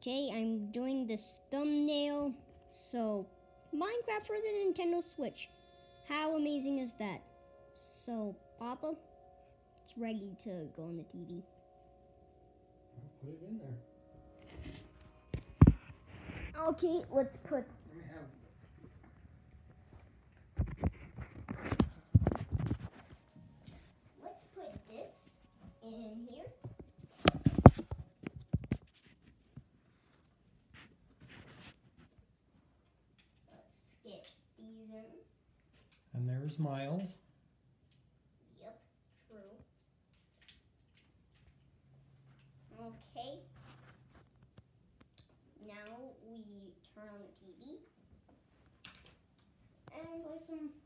Today I'm doing this thumbnail. So, Minecraft for the Nintendo Switch. How amazing is that? So, Papa, it's ready to go on the TV. Put it in there. Okay, let's put... Let's put this in here. Let's get these in. And there's Miles. Yep, true. Okay. Now we turn on the TV and play some